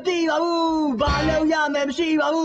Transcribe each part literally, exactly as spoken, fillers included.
သိပါဘူးဘာလို့ရမယ်မရှိပါဘူး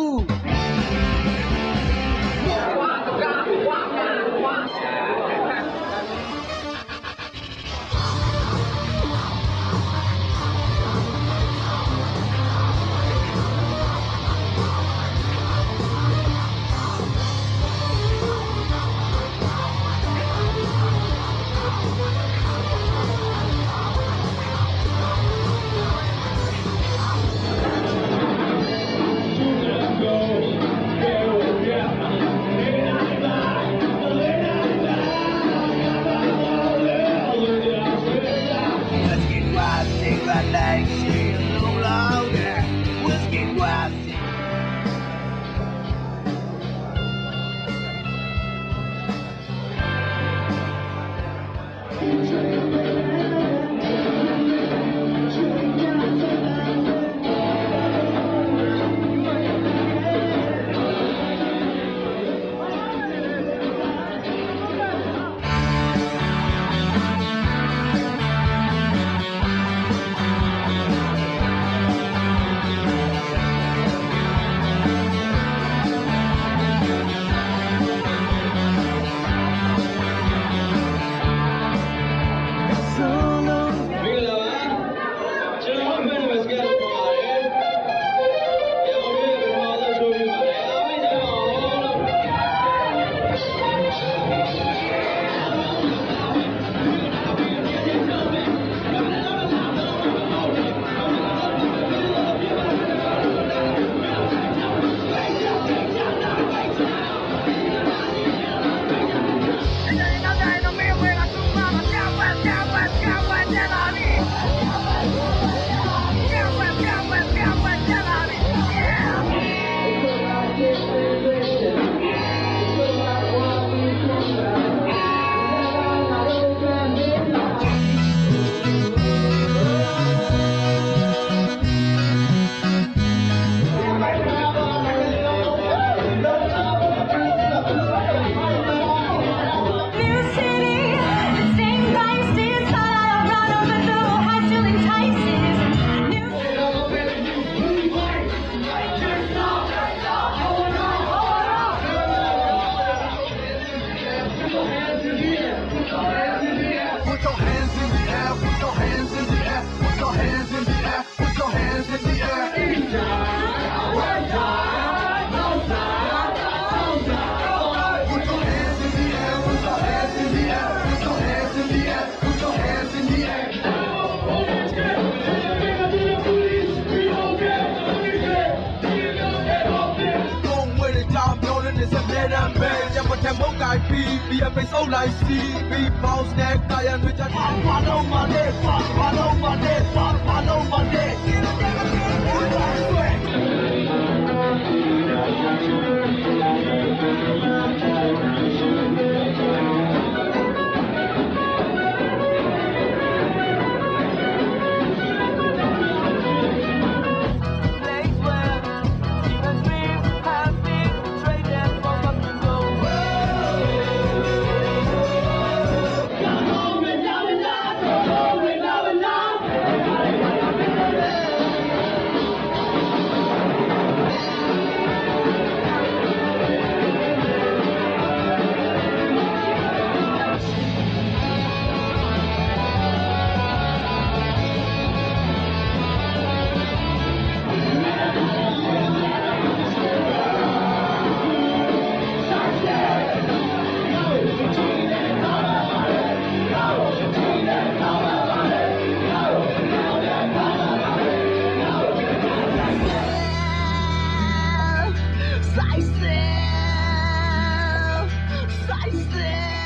Can walk I be be a face all I see be bounce neck I am with a follow my day follow my day follow my day Sai, sai, sai, sai.